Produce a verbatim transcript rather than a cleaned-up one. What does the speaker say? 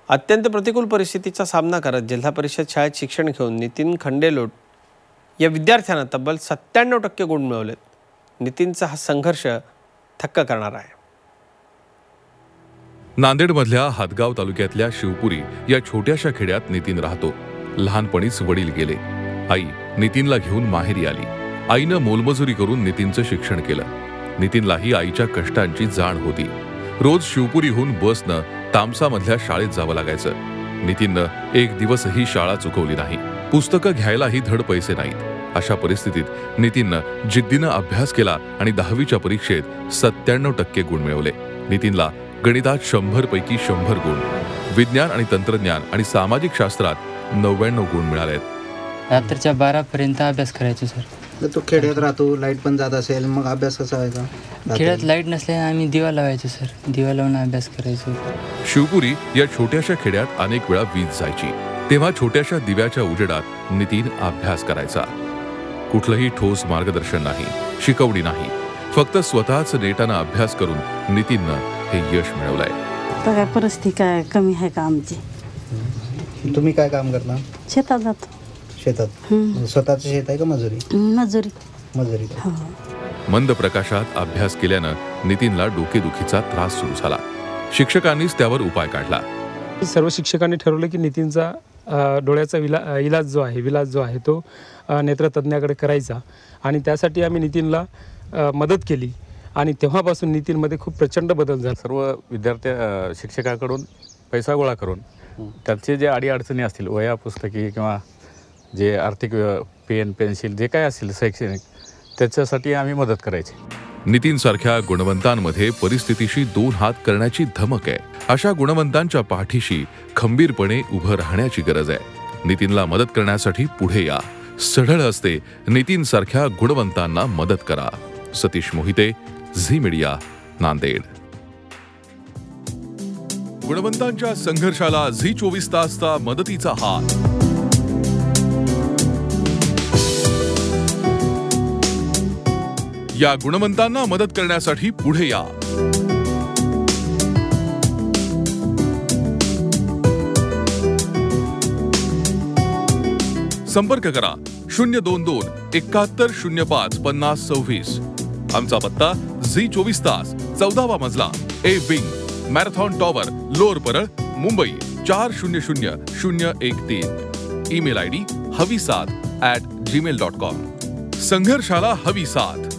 अत्यंत प्रतिकूल परिस्थितीचा सामना करत जिल्हा परिषद शाळेत शिक्षण घेऊन नितीन खंडेलोट या विद्यार्थ्यानं तब्बल सत्त्याण्णव टक्के गुण मिळवलेत. नितीनचा हा संघर्ष थक्क करणारा आहे. नांदेडमधल्या हातगाव तालुक्यातल्या शिवपुरी या छोट्याशा खेड्यात नितीन राहतो. लहानपणीच वडील गेले. आई नितीनला घेऊन माहेरी आली. आईनं मोलमजुरी करून नितीनचं शिक्षण केलं. नितीनलाही आईच्या कष्टांची जाण होती. रोज शिवपुरीहून बसनं तामसामधल्या शाळेत जावं लागायचं. नितीननं एक दिवसही शाळा चुकवली नाही. पुस्तकं घ्यायलाही धड पैसे नाहीत. अशा परिस्थितीत नितीननं जिद्दीनं अभ्यास केला आणि दहावीच्या परीक्षेत सत्त्याण्णव टक्के गुण मिळवले. नितीनला गणितात शंभर पैकी शंभर गुण, विज्ञान आणि तंत्रज्ञान आणि सामाजिक शास्त्रात नव्याण्णव गुण मिळालेत. रात्रीच्या बारा पर्यंत अभ्यास करायचो सर. तो खेड्यात राहतो, लाईट पण जात असेल, मग अभ्यास कसा व्हायचा? खेड्यात लाईट नसल्याने आम्ही दिवा लावायचो सर. दिवा लावून अभ्यास करायचो. शिवपुरी या छोट्याशा खेड्यात अनेक वेळा वीज जायची. तेव्हा छोट्याशा दिव्याच्या उजेडात नितीन अभ्यास करायचा. कुठलंही ठोस मार्गदर्शन नाही, शिकवणी नाही. फक्त स्वतःच नेटानं अभ्यास करून नितीननं हे यश मिळवलंय. काय परिस्थिती काय कमी आहे का आमची? तुम्ही काय काम करता? शेतात जातो. शेतात? स्वतःचं शेत आहे का मजुरी? मजुरी. मजुरी. मंद प्रकाशात अभ्यास केल्यानं नितीनला डोकेदुखीचा त्रास सुरू झाला. शिक्षकांनीच त्यावर उपाय काढला. सर्व शिक्षकांनी ठरवलं की नितीनचा डोळ्याचा विला इलाज जो आहे विलाज जो आहे तो नेत्रतज्ञाकडे करायचा आणि त्यासाठी आम्ही नितीनला मदत केली आणि तेव्हापासून नितीनमध्ये खूप प्रचंड बदल झाला. सर्व विद्यार्थी शिक्षकाकडून पैसा गोळा करून त्यांचे जे अडीअडचणी असतील, वह्या पुस्तकी किंवा जे आर्थिक पेन पेन्सिल जे काय असेल शैक्षणिक, त्याच्यासाठी आम्ही मदत करायची. नितीन सारख्या गुणवंतांमध्ये परिस्थितीशी दोन हात करण्याची धमक आहे. अशा गुणवंतांच्या पाठीशी खंबीरपणे उभं राहण्याची गरज आहे. नितीनला मदत करण्यासाठी पुढे या. सढळ असते नितीन सारख्या गुणवंतांना मदत करा. सतीश मोहिते, झी मीडिया, नांदेड. गुणवंतांच्या संघर्षाला झी चोवीस तासचा मदतीचा हात. या गुणवंतांना मदत करण्यासाठी पुढे या. संपर्क करा शून्य दोन दोन एकाहत्तर शून्य पाच पन्नास सव्वीस. आमचा पत्ता झी चोवीस तास, चौदावा मजला, A wing, Marathon Tower, Lower Parel, Mumbai चार शून्य शून्य शून्य एक तीन. ईमेल आय डी हवी साथ ॲट जीमेल डॉट कॉम. संघर्षाला हवी साथ.